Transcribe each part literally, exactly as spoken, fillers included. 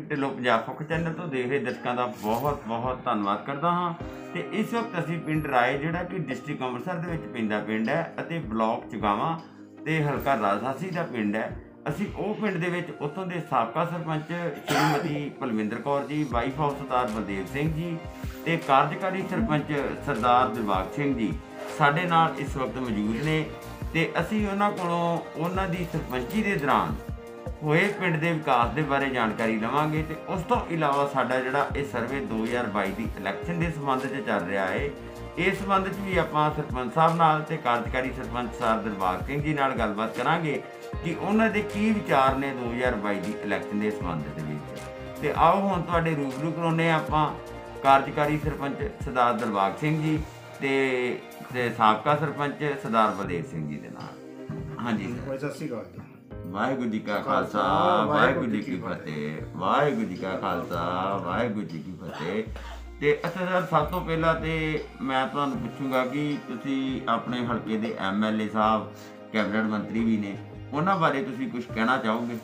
Dhillon Punjab ਫੁੱਕ channel ਤੋਂ ਦੇਖ ਰਹੇ ਦਰਸ਼ਕਾਂ ਦਾ ਬਹੁਤ ਬਹੁਤ ਧੰਨਵਾਦ ਕਰਦਾ ਹਾਂ। ਤੇ ਇਸ ਵਕਤ ਅਸੀਂ ਪਿੰਡ ਰਾਏ ਜਿਹੜਾ ਕਿ ਡਿਸਟ੍ਰਿਕਟ ਅੰਮ੍ਰਿਤਸਰ ਦੇ ਵਿੱਚ ਪੈਂਦਾ ਪਿੰਡ ਹੈ ਅਤੇ ਬਲਾਕ ਚੁਗਾਵਾਂ ਤੇ ਹਲਕਾ ਰਾਜਸਾਸੀ ਦਾ ਪਿੰਡ ਹੈ। ਅਸੀਂ ਉਹ ਪਿੰਡ ਦੇ ਵਿੱਚ ਉੱਥੋਂ ਦੇ ਸਾਬਕਾ ਸਰਪੰਚ ਸ਼੍ਰੀਮਤੀ ਪਲਵਿੰਦਰ ਕੌਰ ਜੀ, ਵਾਈਫ ਆਫ ਸਰਦਾਰ ਬਲਦੇਵ ਸਿੰਘ ਜੀ ਤੇ ਕਾਰਜਕਾਰੀ ਸਰਪੰਚ ਸਰਦਾਰ ਦਿਲਬਾਗ ਸਿੰਘ ਜੀ ਸਾਡੇ ਨਾਲ ਇਸ ਵਕਤ ਮੌਜੂਦ ਨੇ। ਤੇ ਅਸੀਂ ਉਹਨਾਂ ਕੋਲੋਂ ਉਹਨਾਂ ਦੀ ਸਰਪੰਚੀ ਦੇ ਦੌਰਾਨ ਹੋਏ ਪਿੰਡ ਦੇ ਵਿਕਾਸ ਦੇ ਬਾਰੇ ਜਾਣਕਾਰੀ ਲਵਾਂਗੇ। ਤੇ ਉਸ ਤੋਂ ਇਲਾਵਾ ਸਾਡਾ ਜਿਹੜਾ ਇਹ ਸਰਵੇ ਦੋ ਹਜ਼ਾਰ ਬਾਈ ਦੀ ਇਲੈਕਸ਼ਨ ਦੇ ਸੰਬੰਧ 'ਚ ਚੱਲ ਰਿਹਾ ਹੈ, ਇਸ ਸੰਬੰਧ 'ਚ ਵੀ ਆਪਾਂ ਸਰਪੰਚ ਸਾਹਿਬ ਨਾਲ ਤੇ ਕਾਰਜਕਾਰੀ ਸਰਪੰਚ ਸਾਹਿਬ ਦਿਲਬਾਗ ਸਿੰਘ ਜੀ ਨਾਲ ਗੱਲਬਾਤ ਕਰਾਂਗੇ ਕਿ ਉਹਨਾਂ ਦੇ ਕੀ ਵਿਚਾਰ ਨੇ ਦੋ ਹਜ਼ਾਰ ਬਾਈ ਦੀ ਇਲੈਕਸ਼ਨ ਦੇ ਸੰਬੰਧ ਦੇ ਵਿੱਚ। ਤੇ ਆਓ ਹੁਣ ਤੁਹਾਡੇ ਰੂਬਰੂ ਕਰਾਉਂਦੇ ਆਪਾਂ ਕਾਰਜਕਾਰੀ ਸਰਪੰਚ ਸਰਦਾਰ ਦਿਲਬਾਗ ਸਿੰਘ ਜੀ ਤੇ ਤੇ ਸਾਬਕਾ ਸਰਪੰਚ ਸਰਦਾਰ ਬਲਦੇਵ ਸਿੰਘ ਜੀ ਦੇ ਨਾਲ। ਹਾਂਜੀ ਸਰ, ਸਤਿ ਸ਼੍ਰੀ ਅਕਾਲ ਜੀ। ਵਾਹਿਗੁਰੂ ਜੀ ਕਾ ਖਾਲਸਾ ਵਾਹਿਗੁਰੂ ਜੀ ਕੀ ਫਤਿਹ। ਵਾਹਿਗੁਰੂ ਜੀ ਕਾ ਖਾਲਸਾ ਵਾਹਿਗੁਰੂ ਜੀ ਕੀ ਫਤਿਹ। ਤੇ ਅੱਛਾ ਸਰ, ਸਭ ਤੋਂ ਪਹਿਲਾਂ ਤੇ ਮੈਂ ਤੁਹਾਨੂੰ ਪੁੱਛੂੰਗਾ ਕਿ ਤੁਸੀਂ ਆਪਣੇ ਹਲਕੇ ਦੇ ਐਮ ਐਲ ਏ ਸਾਹਿਬ, ਕੈਬਨਿਟ ਮੰਤਰੀ ਵੀ ਨੇ, ਉਹਨਾਂ ਬਾਰੇ ਤੁਸੀਂ ਕੁਝ ਕਹਿਣਾ ਚਾਹੋਗੇ?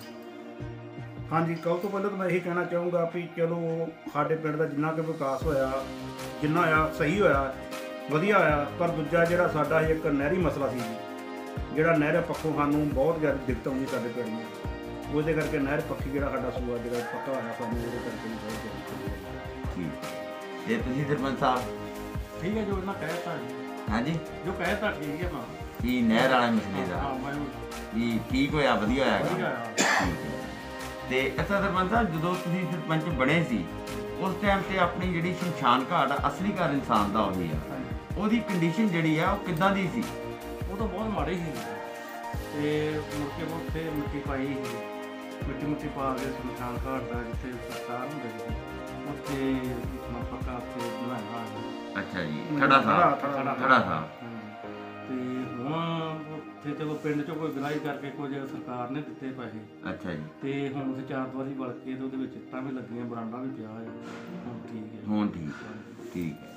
ਹਾਂਜੀ, ਕੱਲ੍ਹ ਤੋਂ ਪਹਿਲਾਂ ਤਾਂ ਮੈਂ ਇਹੀ ਕਹਿਣਾ ਚਾਹੂੰਗਾ ਵੀ ਚਲੋ ਸਾਡੇ ਪਿੰਡ ਦਾ ਜਿੰਨਾ ਕੁ ਵਿਕਾਸ ਹੋਇਆ, ਜਿੰਨਾ ਹੋਇਆ ਸਹੀ ਹੋਇਆ, ਵਧੀਆ ਹੋਇਆ। ਪਰ ਦੂਜਾ ਜਿਹੜਾ ਸਾਡਾ ਇੱਕ ਨਹਿਰੀ ਮਸਲਾ ਸੀ, ਜਿਹੜਾ ਨਹਿਰ ਪੱਖੋਂ ਸਾਨੂੰ ਬਹੁਤ ਜ਼ਿਆਦਾ ਦਿੱਕਤ ਆਉਂਦੀ ਸਾਡੇ ਪਿੰਡ ਨੂੰ, ਉਹਦੇ ਕਰਕੇ ਨਹਿਰ ਪੱਖੀ ਜਿਹੜਾ ਸਾਡਾ ਸੂਆ ਜਿਹੜਾ ਪੱਕਾ ਹੋਇਆ ਸਾਨੂੰ, ਉਹਦੇ ਕਰਕੇ ਵੀ ਬਹੁਤ ਜ਼ਿਆਦਾ। ਠੀਕ। ਤੇ ਤੁਸੀਂ ਸਰਪੰਚ ਸਾਹਿਬ? ਠੀਕ ਹੈ, ਜੋ ਇਹਨਾਂ ਕਹਿਤਾ ਜੀ। ਹਾਂਜੀ, ਜੋ ਕਹਿਤਾ ਠੀਕ ਹੈ। ਮੈਂ ਕੀ ਨਹਿਰ ਵਾਲੇ ਮਸਲੇ ਦਾ ਹਾਂ ਮੈਂ ਕੀ ਠੀਕ ਹੋਇਆ, ਵਧੀਆ ਹੋਇਆ? ਵਧੀਆ ਹੋਇਆ। ਤੇ ਅੱਛਾ ਸਰਪੰਚ ਸਾਹਿਬ, ਜਦੋਂ ਤੁਸੀਂ ਸਰਪੰਚ ਬਣੇ ਸੀ ਉਸ ਟਾਈਮ ਤੇ ਆਪਣੀ ਜਿਹੜੀ ਸ਼ਮਸ਼ਾਨ ਘਾਟ ਆ, ਅਸਲੀ ਘਰ ਇਨਸਾਨ ਦਾ ਉਹੀ ਆ, ਉਹਦੀ ਕੰਡੀਸ਼ਨ ਜਿਹੜੀ ਆ ਉਹ ਕਿੱਦਾਂ ਦੀ ਸੀ? ਉਹ ਤਾਂ ਬਹੁਤ ਮਾੜੀ ਸੀ ਤੇ ਮੁੜ ਕੇ ਉੱਥੇ ਮਿੱਟੀ ਪਾਈ ਸੀ, ਮਿੱਟੀ ਮਿੱਟੀ ਪਾ ਕੇ ਸ਼ਮਸ਼ਾਨ ਘਾਟ ਦਾ ਜਿੱਥੇ ਸਰਕਾਰ ਹੁੰਦੇ ਸੀ ਉੱਥੇ ਪੱਕਾ ਉੱਥੇ ਬਣਾਇਆ। ਅੱਛਾ ਜੀ, ਥੜਾ ਸਾਹਿਬ ਥੜਾ ਸਾਹਿਬ। ਤੇ ਹੁਣ ਉੱਥੇ ਚਲੋ ਪਿੰਡ 'ਚੋਂ ਕੋਈ ਗਰਾਈ ਕਰਕੇ ਕੁਝ ਸਰਕਾਰ ਨੇ ਦਿੱਤੇ ਪੈਸੇ। ਅੱਛਾ ਜੀ। ਤੇ ਹੁਣ ਉੱਥੇ ਚਾਰ ਦੀਵਾਰੀ ਬਣ ਕੇ ਤੇ ਉਹਦੇ ਵਿੱਚ ਇੱਟਾਂ ਵੀ ਲੱਗੀਆਂ, ਬਰਾਂਡਾ ਵੀ ਪਿਆ ਹੈ, ਹੁਣ ਠੀਕ ਹੈ। ਹੁਣ ਠੀਕ ਹੈ, ਠੀਕ ਹੈ।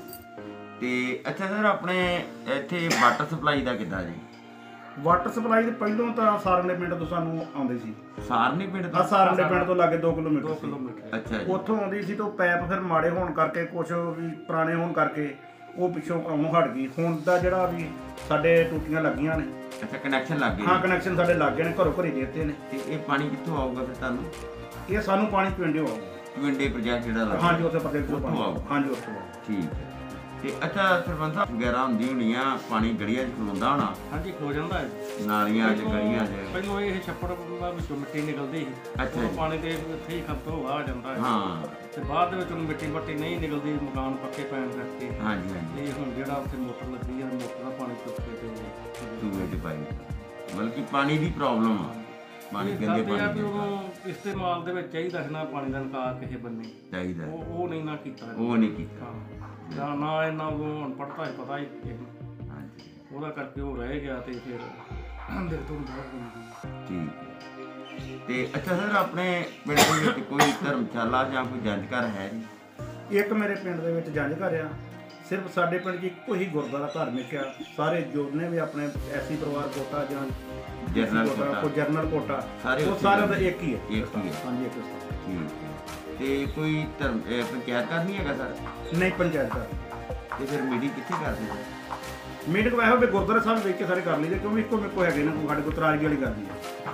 ਤੇ ਅੱਛਾ ਸਰ, ਆਪਣੇ ਇੱਥੇ ਵਾਟਰ ਸਪਲਾਈ ਦਾ ਕਿੱਦਾਂ ਜੀ? ਵਾਟਰ ਸਪਲਾਈ ਦੇ ਪਹਿਲੋਂ ਤਾਂ ਸਾਰਨੇ ਪਿੰਡ ਤੋਂ ਸਾਨੂੰ ਆਉਂਦੇ ਸੀ। ਸਾਰਨੇ ਪਿੰਡ ਤੋਂ? ਆ ਸਾਰਨੇ ਪਿੰਡ ਤੋਂ ਲਾਗੇ ਦੋ ਕਿਲੋਮੀਟਰ ਦੋ ਕਿਲੋਮੀਟਰ ਅੱਛਾ ਜੀ। ਉੱਥੋਂ ਆਉਂਦੀ ਸੀ ਤਾਂ ਪੈਪ ਫਿਰ ਮਾੜੇ ਹੋਣ ਕਰਕੇ, ਕੁਛ ਵੀ ਪੁਰਾਣੇ ਹੋਣ ਕਰਕੇ ਉਹ ਪਿੱਛੋਂ ਆਉਣੋਂ ਹਟ ਗਈ। ਹੁਣ ਦਾ ਜਿਹੜਾ ਵੀ ਸਾਡੇ ਟੂਟੀਆਂ ਲੱਗੀਆਂ ਨੇ। ਅੱਛਾ, ਕਨੈਕਸ਼ਨ ਲੱਗ ਗਏ? ਹਾਂ, ਕਨੈਕਸ਼ਨ ਸਾਡੇ ਲੱਗ ਗਏ ਨੇ, ਘਰੋਂ ਘਰੀ ਦੇ ਦਿੱਤੇ ਨੇ। ਤੇ ਇਹ ਪਾਣੀ ਕਿੱਥੋਂ ਆਊਗਾ ਫਿਰ ਤੁਹਾਨੂੰ? ਇਹ ਸਾਨੂੰ ਪਾਣੀ ਪਿੰਡੋਂ ਆਊਗਾ। ਟਵਿੰਡੇ ਪ੍ਰੋਜੈਕਟ ਜਿਹੜਾ ਲੱਗਾ? ਹਾਂਜੀ, ਉੱਥੇ ਪ੍ਰੋਜੈਕਟ ਤੋਂ ਪਾਣੀ ਆਊਗਾ। ਹਾਂਜੀ, ਉੱਥੋਂ ਆਊਗਾ। ਠੀਕ ਹੈ। ਤੇ ਅੱਛਾ ਸਰਪੰਚ ਸਾਹਿਬ, ਵਗੈਰਾ ਹੁੰਦੀ ਹੋਣੀ ਆ, ਪਾਣੀ ਗਲੀਆਂ 'ਚ ਖਲੋਂਦਾ ਹੋਣਾ? ਹਾਂਜੀ, ਖਲੋ ਜਾਂਦਾ ਹੈ ਨਾਲੀਆਂ 'ਚ, ਗਲੀਆਂ 'ਚ? ਪਹਿਲਾਂ ਇਹ ਛੱਪੜ ਦਾ ਵਿੱਚੋਂ ਮਿੱਟੀ ਨਿਕਲਦੀ ਸੀ। ਅੱਛਾ ਜੀ। ਪਾਣੀ ਤੇ ਇੱਥੇ ਹੀ ਖੱਪ ਤੋਂ ਆ ਜਾਂਦਾ ਹੈ। ਹਾਂ। ਤੇ ਬਾਅਦ ਦੇ ਵਿੱਚ ਉਹਨੂੰ ਮਿੱਟੀ ਮੱਟੀ ਨਹੀਂ ਨਿਕਲਦੀ, ਮਕਾਨ ਪੱਕੇ ਪੈਣ ਕਰਕੇ। ਹਾਂਜੀ ਹਾਂਜੀ। ਤੇ ਹੁਣ ਜਿਹੜਾ ਉੱਥੇ ਮੋਟਰ ਲੱਗੀ ਆ, ਮੋਟਰ ਦਾ ਪਾਣੀ ਚੁੱਕ ਕੇ ਤੇ ਸੂਏ 'ਚ ਪਾਈ, ਮਤਲਬ ਕਿ ਪਾਣੀ ਦੀ ਪ੍ਰੋਬਲਮ ਆ। ਪਾਣੀ ਗੰਦੇ ਪਾਣੀ ਦੀ ਉਹਨੂੰ ਇਸਤੇਮਾਲ ਦੇ ਵਿੱਚ ਚਾਹੀਦਾ ਹੈ ਨਾ, ਪਾਣੀ ਦਾ ਨਿਕਾਸ ਕਿਸੇ ਬੰਨੇ ਚਾਹੀਦਾ, ਉਹ ਉਹ ਨਹੀਂ ਨਾ ਕੀਤਾ। ਉਹ ਨਹੀਂ ਕੀਤਾ। ਜਾਂ ਨਾ ਇਹਨਾਂ ਨੂੰ ਅਨਪੜ੍ਹਤਾ ਹੀ ਪਤਾ ਹੀ ਕਿਸੇ ਨੂੰ। ਹਾਂਜੀ, ਉਹਦਾ ਕਰਕੇ ਉਹ ਰਹਿ ਗਿਆ ਤੇ ਫਿਰ ਦਿੱਕਤ ਹੁੰਦੀ ਹੈ। ਠੀਕ ਹੈ। ਤੇ ਅੱਛਾ ਸਰ, ਆਪਣੇ ਪਿੰਡ ਦੇ ਵਿੱਚ ਕੋਈ ਧਰਮਸ਼ਾਲਾ ਜਾਂ ਕੋਈ ਜੰਝ ਘਰ ਹੈ ਜੀ? ਇੱਕ ਮੇਰੇ ਪਿੰਡ ਦੇ ਵਿੱਚ ਜੰਝ ਘਰ ਆ। ਸਿਰਫ ਸਾਡੇ ਪਿੰਡ 'ਚ ਇੱਕੋ ਹੀ ਗੁਰਦੁਆਰਾ ਧਾਰਮਿਕ ਆ। ਸਾਰੇ ਜੋੜਨੇ ਵੀ ਆਪਣੇ ਐਸੀ ਪਰਿਵਾਰ ਕੋਟਾ ਜਾਂ ਜਰਨਲ ਕੋਟਾ, ਕੋਈ ਜਰਨਲ ਕੋਟਾ, ਸਾਰੇ ਉਹ ਸਾਰਿਆਂ ਦਾ ਇੱਕ ਹੀ ਹੈ। ਇੱਕ ਹੀ ਹੈ। ਹਾਂਜੀ, ਇੱਕ ਸਥਾਨ। ਠੀਕ ਹੈ। ਤੇ ਕੋਈ ਧਰਮ ਪੰਚਾਇਤ ਘਰ ਨਹੀਂ ਹੈਗਾ ਸਰ? ਨਹੀਂ, ਪੰਚਾਇਤ ਘਰ। ਤੇ ਫਿਰ ਮੀਟਿੰਗ ਕਿੱਥੇ ਕਰਦੇ ਸਰ? ਮੀਟਿੰਗ ਵੈਸੇ ਵੀ ਗੁਰਦੁਆਰਾ ਸਾਹਿਬ ਵੇਖ ਕੇ ਸਾਰੇ ਕਰ ਲਈਦੇ, ਕਿਉਂਕਿ ਇੱਕੋ ਮੇਰੇ ਕੋਲ ਹੈਗੇ ਨੇ, ਸਾਡੇ ਕੋਲ ਤਰਾਜਗੀ ਵਾਲੀ ਕਰਦੀ ਹੈ।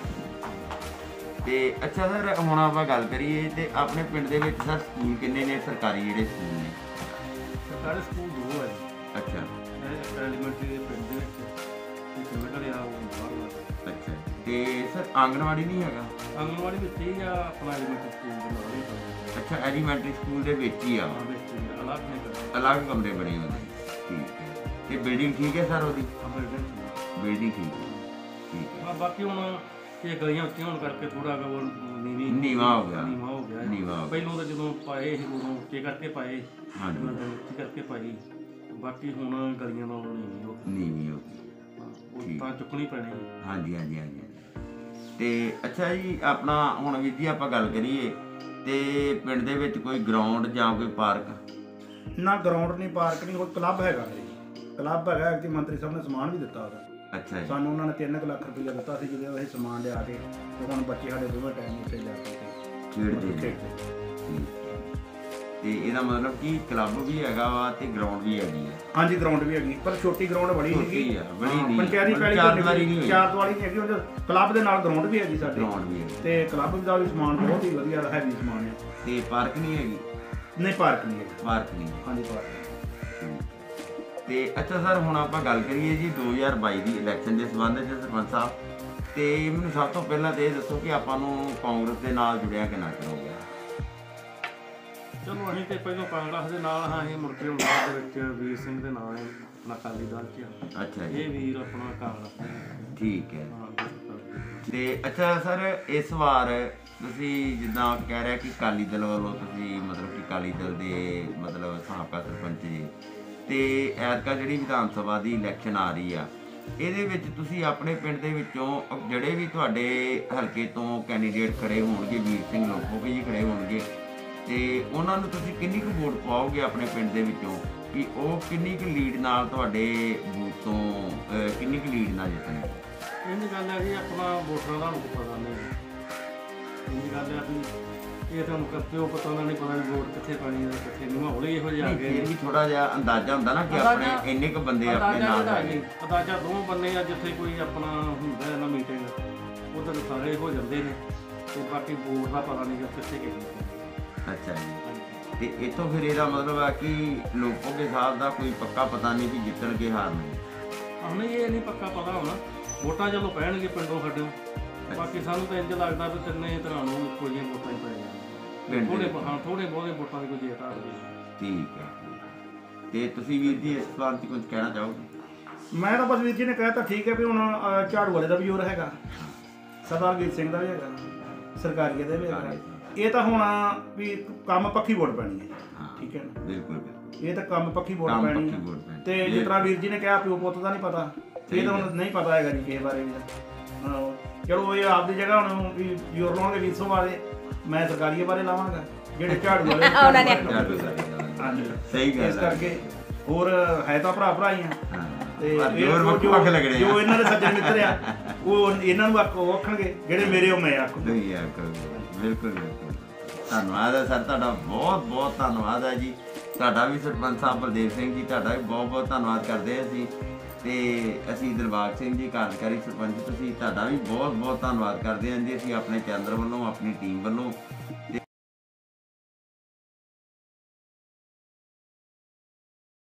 ਤੇ ਅੱਛਾ ਸਰ, ਹੁਣ ਆਪਾਂ ਗੱਲ ਕਰੀਏ ਤੇ ਆਪਣੇ ਪਿੰਡ ਦੇ ਵਿੱਚ ਸਰ ਸਕੂਲ ਕਿੰਨੇ ਨੇ, ਸਰਕਾਰੀ ਜਿਹੜੇ ਸਕੂਲ ਨੇ? ਸਰਕਾਰੀ ਸਕੂਲ ਦੋ ਹੈ ਜੀ। ਅੱਛਾ। ਐਲੀਮੈਂਟਰੀ ਦੇ ਪਿੰਡ ਦੇ ਵਿੱਚ ਇੱਕ ਮਿਡਲ ਆ, ਉਹ ਬਾਹਰ ਵਾਲਾ। ਅੱਛਾ। ਤੇ ਸਰ ਆਂਗਣਵਾੜੀ ਨਹੀਂ ਹੈਗਾ? ਆਂਗਣਵਾੜੀ ਵਿੱਚ ਹੀ ਆ, ਆਪਣਾ ਐਲੀਮੈਂਟਰੀ ਸਕੂਲ ਦੇ ਨਾਲ ਹੀ। ਅੱਛਾ, ਐਲੀਮੈਂਟਰੀ ਸਕੂਲ ਦੇ ਵਿੱਚ ਹੀ ਆ? ਹਾਂ, ਵਿੱਚ ਹੀ ਆ, ਅਲੱਗ ਨਹੀਂ ਕਰਦਾ। ਅਲੱਗ ਕਮਰੇ ਬਣੇ ਹੋਏ? ਠੀਕ ਹੈ। ਤੇ ਬਿਲਡਿੰਗ ਠੀਕ ਹੈ ਸਰ ਉਹਦੀ? ਬਿਲਡਿੰਗ ਠੀਕ ਹੈ, ਠੀਕ ਹੈ। ਹਾਂ, ਬਾਕੀ ਹੁਣ ਇਹ ਗਲੀਆਂ ਉੱਚੀਆਂ ਹੋਣ ਕਰਕੇ ਥੋੜਾ ਨੀਵੀਂ ਨੀਵਾਂ ਹੋ ਗਿਆ। ਨੀਵਾਂ ਹੋ ਗਿਆ ਨੀਵਾਂ ਪਹਿਲੋਂ ਤਾਂ ਜਦੋਂ ਪਾਏ ਸੀ ਉਦੋਂ ਉੱਚੇ ਕਰਕੇ ਪਾਏ, ਹਾਂਜੀ, ਉੱਚੀ ਕਰਕੇ ਪਾਈ। ਬਾਕੀ ਹੁਣ ਗਲੀਆਂ ਨਾਲੋਂ ਨੀਵੀਂ ਹੋ ਗਈ। ਨੀਵੀਂ ਹੋ ਗਈ, ਉਹ ਤਾਂ ਚੁੱਕਣੀ ਪੈਣੀ। ਹਾਂਜੀ ਹਾਂਜੀ ਹਾਂਜੀ। ਤੇ ਅੱਛਾ ਜੀ, ਆਪਣਾ ਹੁਣ ਵੀਰ ਜੀ ਆਪਾਂ ਗੱਲ ਕਰੀਏ ਤੇ ਪਿੰਡ ਦੇ ਵਿੱਚ ਕੋਈ ਗਰਾਊਂਡ ਜਾਂ ਕੋਈ ਪਾਰਕ? ਨਾ, ਗਰਾਊਂਡ ਨਹੀਂ, ਪਾਰਕ ਨਹੀਂ, ਕੋਈ ਕਲੱਬ ਹੈਗਾ ਜੀ। ਕਲੱਬ ਹੈਗਾ ਕਿ ਮੰਤਰੀ ਸਾਹਿਬ ਨੇ ਸਮਾਨ ਵੀ ਦਿੱਤਾ ਉਹਦਾ। ਅੱਛਾ ਜੀ। ਸਾਨੂੰ ਉਹਨਾਂ ਨੇ ਤਿੰਨ ਕੁ ਲੱਖ ਰੁਪਈਆ ਦਿੱਤਾ ਸੀ, ਜਦੋਂ ਇਹ ਸਮਾਨ ਲਿਆ ਕੇ ਤੇ ਹੁਣ ਬੱਚੇ ਸਾਡੇ ਦੋਵੇਂ ਟਾਈਮ ਉੱਤੇ ਜਾ ਕੇ ਖੇਡਦੇ ਨੇ। ਖੇਡਦੇ। ਠੀਕ ਹੈ। ਤੇ ਇਹਦਾ ਮਤਲਬ ਕਿ ਕਲੱਬ ਵੀ ਹੈਗਾ ਵਾ ਤੇ ਗਰਾਊਂਡ ਵੀ ਹੈਗੀ ਹੈ। ਹਾਂਜੀ ਗਰਾਊਂਡ ਵੀ ਹੈਗੀ, ਪਰ ਛੋਟੀ ਗਰਾਊਂਡ ਬੜੀ ਛੋਟੀ ਹੈਗੀ ਆ, ਬੜੀ ਨਹੀਂ। ਪੰਚਾਇਤੀ ਮਤਲਬ ਪੈਲੀ ਚਾਰ ਦੀਵਾਰੀ ਨਹੀਂ ਹੋਈ। ਚਾਰ ਦੀਵਾਰੀ ਨਹੀਂ ਹੈਗੀ, ਉਹਦੇ ਕਲੱਬ ਦੇ ਨਾਲ ਗਰਾਊਂਡ ਵੀ ਹੈਗੀ ਸਾਡੇ, ਗਰਾਊਂਡ ਵੀ ਹੈਗੀ ਤੇ ਕਲੱਬ ਦਾ ਵੀ ਸਮਾਨ ਬਹੁਤ ਹੀ ਵਧੀਆ ਹੈਵੀ ਸਮਾਨ ਹੈ। ਤੇ ਪਾਰਕ ਨਹੀਂ ਹੈਗੀ। ਨਹੀਂ ਪਾਰਕ ਨਹੀਂ ਹੈਗਾ। ਪਾਰਕ ਨਹੀਂ। ਹਾਂਜੀ ਪਾਰਕ ਨਹੀਂ। ਤੇ ਅੱਛਾ ਸਰ, ਹੁਣ ਆਪਾਂ ਗੱਲ ਕਰੀਏ ਜੀ ਦੋ ਹਜ਼ਾਰ ਬਾਈ ਦੀ ਇਲੈਕਸ਼ਨ ਦੇ ਸੰਬੰਧ ਵਿੱਚ ਸਰਪੰਚ ਸਾਹਿਬ, ਤੇ ਮੈਨੂੰ ਸਭ ਤੋਂ ਪਹਿਲਾਂ ਤਾਂ ਇਹ ਦੱਸੋ ਕਿ ਆਪਾਂ ਨੂੰ ਕਾਂਗਰਸ ਦੇ ਨਾਲ ਜੁੜਿਆ ਕਿੰਨਾ ਚਿਰ ਹੋ ਗਿਆ? ਚਲੋ ਅਸੀਂ ਤੇ ਪਹਿਲਾਂ ਕਾਂਗਰਸ ਦੇ ਨਾਲ ਹਾਂ, ਅਸੀਂ ਮੁੜ ਕੇ ਹੁਣ ਬਾਅਦ ਦੇ ਵਿੱਚ ਵੀਰ ਸਿੰਘ ਦੇ ਨਾਲ ਆਪਣਾ ਅਕਾਲੀ ਦਲ 'ਚ ਆ। ਅੱਛਾ ਜੀ। ਇਹ ਵੀਰ ਆਪਣਾ ਕਾਂਗਰਸ ਦੇ ਨਾਲ। ਠੀਕ ਹੈ। ਹਾਂ ਬਿਲਕੁਲ। ਤੇ ਅੱਛਾ ਸਰ, ਇਸ ਵਾਰ ਤੁਸੀਂ ਜਿੱਦਾਂ ਕਹਿ ਰਿਹਾ ਕਿ ਅਕਾਲੀ ਦਲ ਵੱਲੋਂ ਤੁਸੀਂ ਮਤਲਬ ਕਿ ਅਕਾਲੀ ਦਲ ਦੇ ਮਤਲਬ ਸਾਬਕਾ ਸਰਪੰਚ ਜੀ, ਤੇ ਐਤਕਾ ਜਿਹੜੀ ਵਿਧਾਨ ਸਭਾ ਦੀ ਇਲੈਕਸ਼ਨ ਆ ਰਹੀ ਆ, ਇਹਦੇ ਵਿੱਚ ਤੁਸੀਂ ਆਪਣੇ ਪਿੰਡ ਦੇ ਵਿੱਚੋਂ ਜਿਹੜੇ ਵੀ ਤੁਹਾਡੇ ਹਲਕੇ ਤੋਂ ਕੈਂਡੀਡੇਟ ਖੜੇ ਹੋਣਗੇ, ਵੀਰ ਸਿੰਘ ਲੋਕੋਕੇ ਜੀ ਖੜੇ ਹੋਣਗੇ, ਤੇ ਉਹਨਾਂ ਨੂੰ ਤੁਸੀਂ ਕਿੰਨੀ ਕੁ ਵੋਟ ਪਾਓਗੇ ਆਪਣੇ ਪਿੰਡ ਦੇ ਵਿੱਚੋਂ, ਕਿ ਉਹ ਕਿੰਨੀ ਕੁ ਲੀਡ ਨਾਲ ਤੁਹਾਡੇ ਬੂਥ ਤੋਂ ਅਹ, ਕਿੰਨੀ ਕੁ ਲੀਡ ਨਾਲ ਜਿੱਤਣਗੇ? ਇਹ ਗੱਲ ਹੈ ਕਿ ਆਪਣਾ ਵੋਟਰਾਂ ਦਾ ਨੂੰ ਪਤਾ ਨਹੀਂ। ਇਹ ਗੱਲ ਹੈ ਵੀ ਇਹ ਤੁਹਾਨੂੰ ਪਿਓ ਪਤਾ ਉਹਨਾਂ ਨਹੀਂ ਪਤਾ ਵੀ ਵੋਟ ਕਿੱਥੇ ਪਾਣੀ ਹੈ ਕਿੱਥੇ ਨਹੀਂ, ਮਾਹੌਲ ਹੀ ਇਹੋ ਜਿਹਾ ਆ ਗਿਆ। ਫਿਰ ਵੀ ਥੋੜਾ ਜਿਹਾ ਅੰਦਾਜ਼ਾ ਹੁੰਦਾ ਨਾ ਕਿ ਆਪਣੇ ਇੰਨੇ ਕੁ ਬੰਦੇ ਆਪਣੇ ਨਾਲ ਹੈਗੇ। ਅੰਦਾਜ਼ਾ ਦੋ ਬੰਨੇ ਆ, ਜਿੱਥੇ ਕੋਈ ਆਪਣਾ ਹੁੰਦਾ ਨਾ ਮੀਟਿੰਗ ਉਧਰ ਸਾਰੇ ਹੋ ਜਾਂਦੇ ਨੇ, ਤੇ ਬਾਕੀ ਵੋਟ ਦਾ ਪਤਾ ਨਹੀਂ ਕਿੱਥੇ ਕਿਹੜੀ। ਅੱਛਾ ਜੀ। ਤੇ ਇੱਥੋਂ ਫਿਰ ਇਹਦਾ ਮਤਲਬ ਆ ਕਿ ਲੋਕੋਕੇ ਸਾਹਿਬ ਦਾ ਕੋਈ ਪੱਕਾ ਪਤਾ ਨਹੀਂ ਕਿ ਜਿੱਤਣਗੇ ਹਾਰਨਗੇ? ਨਹੀਂ ਇਹ ਨਹੀਂ ਪੱਕਾ ਪਤਾ ਹੋਣਾ, ਵੋਟਾਂ ਚਲੋ ਪੈਣਗੇ ਪਿੰਡੋਂ ਸਾਡੇ, ਬਾਕੀ ਸਾਨੂੰ ਤਾਂ ਇੰਜ ਲੱਗਦਾ ਵੀ ਤਿੰਨੇ ਤਰ੍ਹਾਂ ਨੂੰ ਕੋਈ ਵੋਟਾਂ ਹੀ ਪੈਣੀਆਂ, ਥੋੜੇ ਹਾਂ ਥੋੜੇ ਬਹੁਤੇ ਵੋਟਾਂ ਦੀ ਕੋਈ ਜੇਤ ਆ ਰਹੀ। ਠੀਕ ਹੈ। ਤੇ ਤੁਸੀਂ ਵੀਰ ਜੀ ਇਸ ਬਾਰੇ ਕੁਝ ਕਹਿਣਾ ਚਾਹੋਗੇ? ਮੈਂ ਤਾਂ ਬਸ ਵੀਰ ਜੀ ਨੇ ਕਹਿ ਤਾਂ ਠੀਕ ਹੈ ਵੀ ਹੁਣ ਅਹ, ਝਾੜੂ ਵਾਲੇ ਦਾ ਵੀ ਜ਼ੋਰ ਹੈਗਾ, ਸਰਦਾਰ ਵੀਰ ਸਿੰਘ ਦਾ ਵੀ ਹੈਗਾ, ਸਰਕਾਰੀਏ ਦਾ ਵੀ ਹੈਗਾ। ਇਹ ਤਾਂ ਹੁਣ ਵੀ ਕੰਮ ਪੱਕੀ ਵੋਟ ਪੈਣੀ ਹੈ। ਠੀਕ ਹੈ ਨਾ? ਬਿਲਕੁਲ ਬਿਲਕੁਲ। ਇਹ ਤਾਂ ਕੰਮ ਪੱਕੀ ਵੋਟ ਪੈਣੀ ਹੈ। ਤੇ ਜਿਸ ਤਰ੍ਹਾਂ ਵੀਰ ਜੀ ਨੇ ਕਿਹਾ ਪਿਓ ਪੁੱਤ ਦਾ ਨਹੀਂ ਪਤਾ, ਇਹ ਤਾਂ ਹੁਣ ਨਹੀਂ ਪਤਾ ਹੈਗਾ ਜੀ ਕਿਸੇ ਬਾਰੇ ਵੀ। ਹਾਂ ਚਲੋ ਇਹ ਆਪਦੀ ਜਗ੍ਹਾ ਹੁਣ ਵੀ ਜ਼ੋਰ ਲਾਉਣਗੇ ਵੀਰ ਸਿੰਘ ਵਾਲੇ, ਮੈਂ ਸਰਕਾਰੀਏ ਬਾਰੇ ਲਾਵਾਂਗਾ, ਜਿਹੜੇ ਝਾੜੂ ਵਾਲੇ ਉਹਨਾਂ ਨੇ ਹਾਂਜੀ ਸਹੀ ਗੱਲ ਇਸ ਕਰਕੇ ਹੋਰ ਹੈ ਤਾਂ ਭਰਾ ਭਰਾ ਹੀ ਆ, ਤੇ ਇਹ ਜੋ ਇਹਨਾਂ ਦੇ ਸੱਜਣ ਮਿੱਤਰ ਆ ਉਹ ਇਹਨਾਂ ਨੂੰ ਆਖੋ ਆਖਣਗੇ, ਜਿਹੜੇ ਮੇਰੇ ਉਹ ਮੈਂ ਆਖੂਗਾ। ਬਿਲਕੁਲ ਬਿਲਕੁਲ। ਧੰਨਵਾਦ ਹੈ ਸਰ, ਤੁਹਾਡਾ ਬਹੁਤ ਬਹੁਤ ਧੰਨਵਾਦ ਹੈ ਜੀ। ਤੁਹਾਡਾ ਵੀ ਸਰਪੰਚ ਸਾਹਿਬ ਬਲਦੇਵ ਸਿੰਘ ਜੀ, ਤੁਹਾਡਾ ਵੀ ਬਹੁਤ ਬਹੁਤ ਧੰਨਵਾਦ ਕਰਦੇ ਹਾਂ ਅਸੀਂ। ਤੇ ਅਸੀਂ ਦਿਲਬਾਗ ਸਿੰਘ ਜੀ ਕਾਰਜਕਾਰੀ ਸਰਪੰਚ, ਤੁਸੀਂ ਤੁਹਾਡਾ ਵੀ ਬਹੁਤ ਬਹੁਤ ਧੰਨਵਾਦ ਕਰਦੇ ਹਾਂ ਜੀ। ਅਸੀਂ ਆਪਣੇ ਕੇਂਦਰ ਵੱਲੋਂ, ਆਪਣੀ ਟੀਮ ਵੱਲੋਂ